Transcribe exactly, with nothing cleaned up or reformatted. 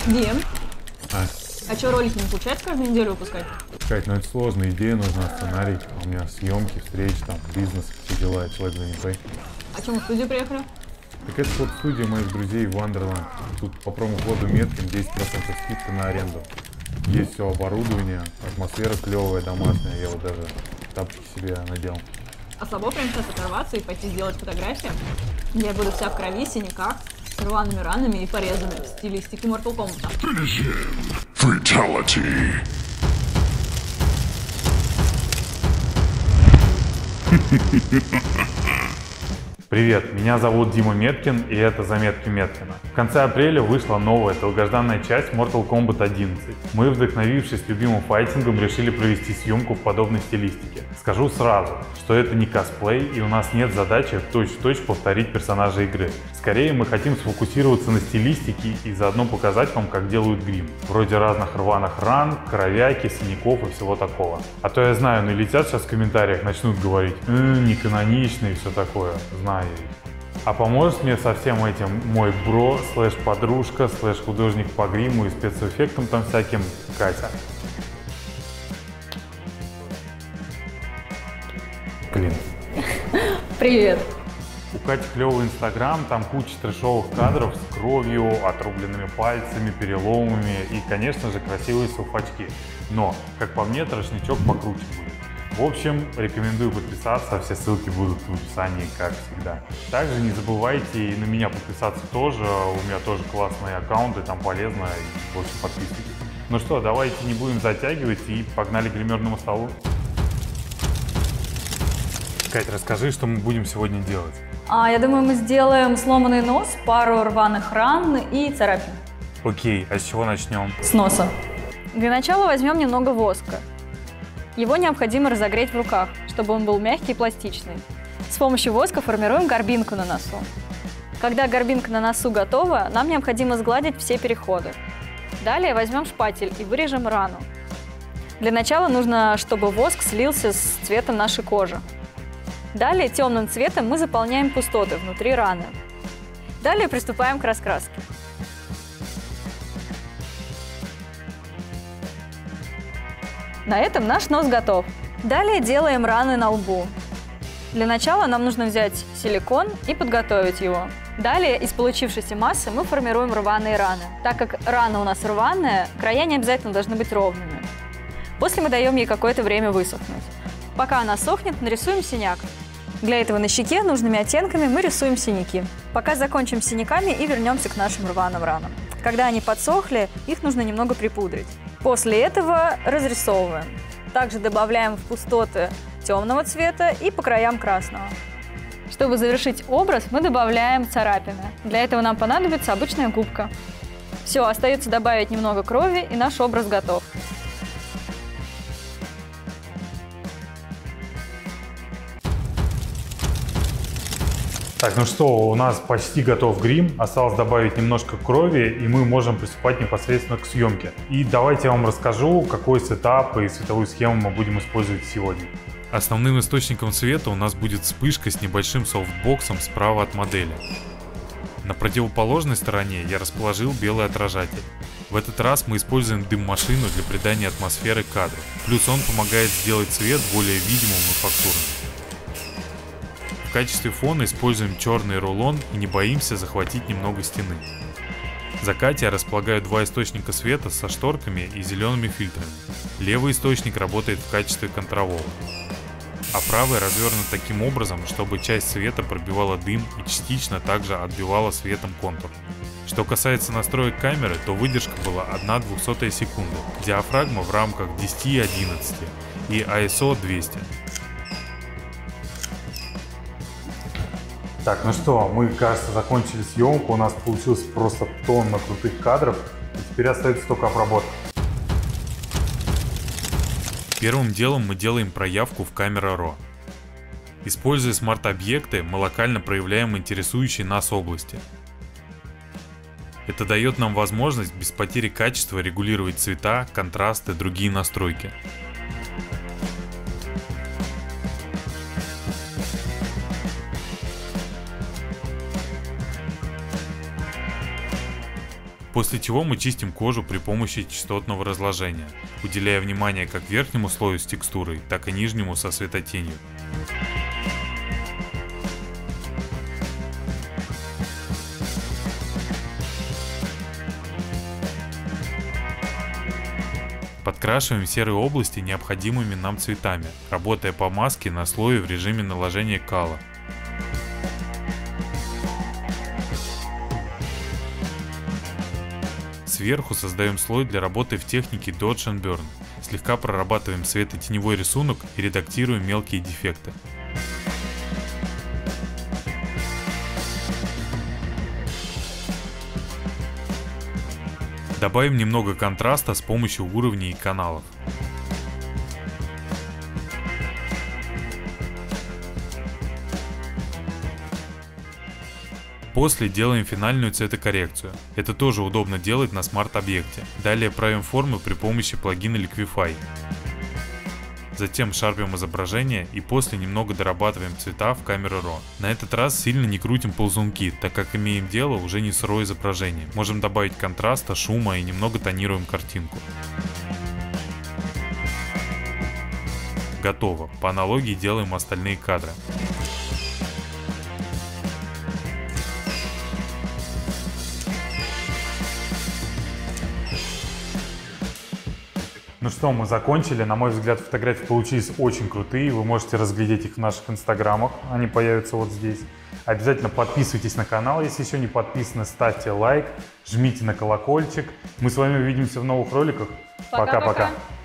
Дим, А, а что, ролики не получается каждую неделю выпускать? Кать, ну это сложно, идея нужна, сценарий. У меня съемки, встречи, там, бизнес, все дела, человек занятой. А чем мы в студию приехали? Так это вот студия моих друзей Wonderland. Тут по промокоду Меткин десять процентов скидка на аренду. Есть все оборудование, атмосфера клевая, домашняя. Я вот даже тапки себе надел. А слабо прям сейчас оторваться и пойти сделать фотографии? Я буду вся в крови, синяках, с рваными ранами и порезами в стилистике Mortal Kombat. Fatality. Привет, меня зовут Дима Меткин, и это заметки Меткина. В конце апреля вышла новая долгожданная часть Mortal Kombat одиннадцать. Мы, вдохновившись любимым файтингом, решили провести съемку в подобной стилистике. Скажу сразу, что это не косплей, и у нас нет задачи точь-в-точь повторить персонажа игры. Скорее, мы хотим сфокусироваться на стилистике и заодно показать вам, как делают грим. Вроде разных рваных ран, кровяки, синяков и всего такого. А то я знаю, налетят сейчас в комментариях, начнут говорить, э, не канонично и все такое. Знаю. А поможет мне со всем этим мой бро, слэш подружка, слэш художник по гриму и спецэффектам там всяким, Катя. Блин. Привет. У Кати клевый инстаграм, там куча трэшовых кадров с кровью, отрубленными пальцами, переломами и, конечно же, красивые суфачки. Но, как по мне, трэшничок покруче будет. В общем, рекомендую подписаться, все ссылки будут в описании, как всегда. Также не забывайте и на меня подписаться тоже, у меня тоже классные аккаунты, там полезно, и, в общем, подписывайтесь. Ну что, давайте не будем затягивать и погнали к гримерному столу. Кать, расскажи, что мы будем сегодня делать. А, я думаю, мы сделаем сломанный нос, пару рваных ран и царапин. Окей, а с чего начнем? С носа. Для начала возьмем немного воска. Его необходимо разогреть в руках, чтобы он был мягкий и пластичный. С помощью воска формируем горбинку на носу. Когда горбинка на носу готова, нам необходимо сгладить все переходы. Далее возьмем шпатель и вырежем рану. Для начала нужно, чтобы воск слился с цветом нашей кожи. Далее темным цветом мы заполняем пустоты внутри раны. Далее приступаем к раскраске. На этом наш нос готов. Далее делаем раны на лбу. Для начала нам нужно взять силикон и подготовить его. Далее из получившейся массы мы формируем рваные раны. Так как рана у нас рваная, края не обязательно должны быть ровными. После мы даем ей какое-то время высохнуть. Пока она сохнет, нарисуем синяк. Для этого на щеке нужными оттенками мы рисуем синяки. Пока закончим с синяками и вернемся к нашим рваным ранам. Когда они подсохли, их нужно немного припудрить. После этого разрисовываем. Также добавляем в пустоты темного цвета и по краям красного. Чтобы завершить образ, мы добавляем царапины. Для этого нам понадобится обычная губка. Все, остается добавить немного крови, и наш образ готов. Так, ну что, у нас почти готов грим, осталось добавить немножко крови, и мы можем приступать непосредственно к съемке. И давайте я вам расскажу, какой сетап и световую схему мы будем использовать сегодня. Основным источником света у нас будет вспышка с небольшим софтбоксом справа от модели. На противоположной стороне я расположил белый отражатель. В этот раз мы используем дым-машину для придания атмосферы кадру. Плюс он помогает сделать цвет более видимым и фактурным. В качестве фона используем черный рулон и не боимся захватить немного стены. За Катей я располагаю два источника света со шторками и зелеными фильтрами. Левый источник работает в качестве контрового, а правый развернут таким образом, чтобы часть света пробивала дым и частично также отбивала светом контур. Что касается настроек камеры, то выдержка была одна двухсотая секунды, диафрагма в рамках десяти и одиннадцати и ай эс о двести. Так, ну что, мы, кажется, закончили съемку, у нас получилось просто тонна крутых кадров, и теперь остается только обработка. Первым делом мы делаем проявку в Camera Raw. Используя смарт-объекты, мы локально проявляем интересующие нас области. Это дает нам возможность без потери качества регулировать цвета, контрасты, другие настройки. После чего мы чистим кожу при помощи частотного разложения, уделяя внимание как верхнему слою с текстурой, так и нижнему со светотенью. Подкрашиваем серые области необходимыми нам цветами, работая по маске на слое в режиме наложения кала. Сверху создаем слой для работы в технике Dodge and Burn. Слегка прорабатываем светотеневой рисунок и редактируем мелкие дефекты. Добавим немного контраста с помощью уровней и каналов. После делаем финальную цветокоррекцию. Это тоже удобно делать на смарт-объекте. Далее правим формы при помощи плагина Liquify. Затем шарпим изображение и после немного дорабатываем цвета в Camera Raw. На этот раз сильно не крутим ползунки, так как имеем дело уже не сырое изображение. Можем добавить контраста, шума и немного тонируем картинку. Готово. По аналогии делаем остальные кадры. Ну что, мы закончили. На мой взгляд, фотографии получились очень крутые. Вы можете разглядеть их в наших инстаграмах. Они появятся вот здесь. Обязательно подписывайтесь на канал, если еще не подписаны. Ставьте лайк, жмите на колокольчик. Мы с вами увидимся в новых роликах. Пока-пока.